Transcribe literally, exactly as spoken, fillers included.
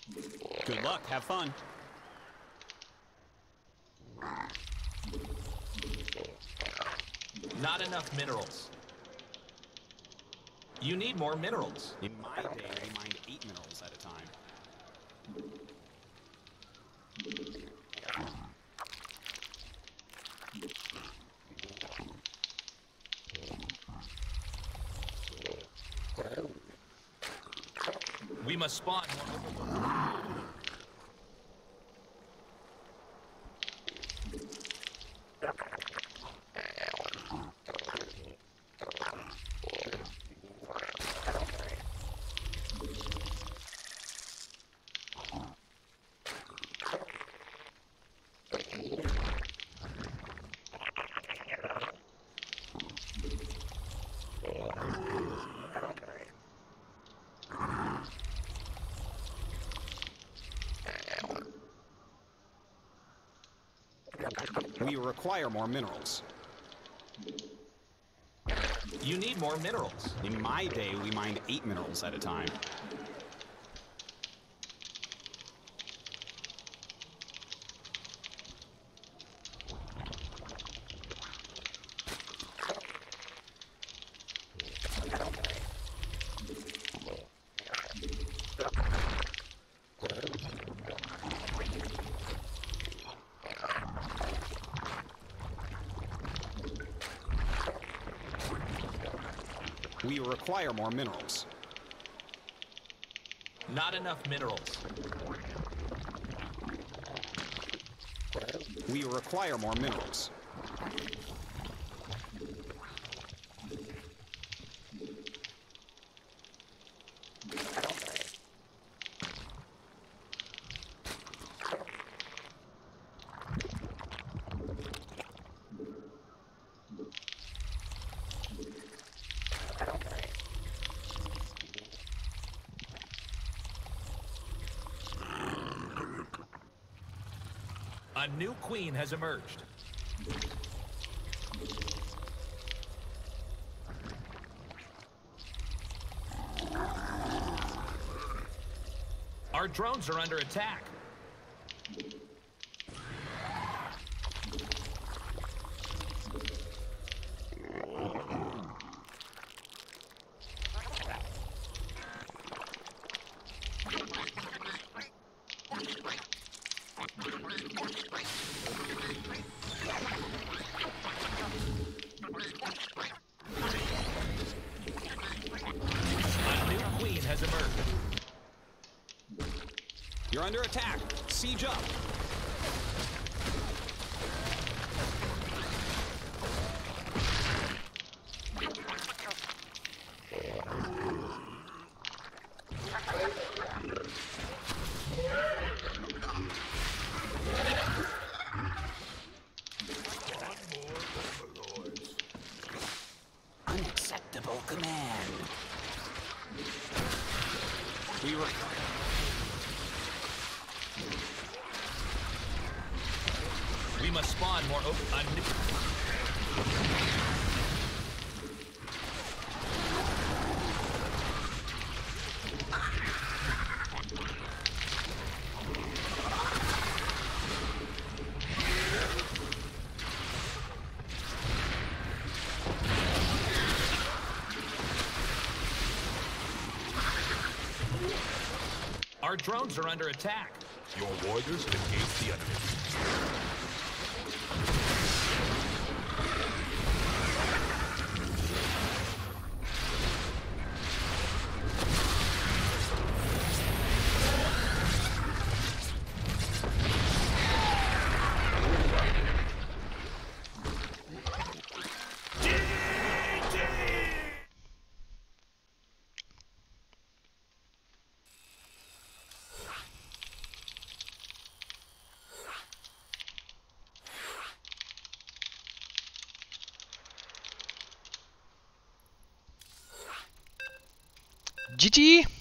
Good luck. Have fun. Not enough minerals. You need more minerals. In my day, we mined eight minerals at a time. We must spawn more. We require more minerals. You need more minerals. In my day, we mined eight minerals at a time. We require more minerals. Not enough minerals. We require more minerals. A new queen has emerged. Our drones are under attack. A new queen has emerged. You're under attack. Siege up. Unacceptable command. We were. We must spawn more open. A new Our drones are under attack. Your warriors engage the enemy. G G!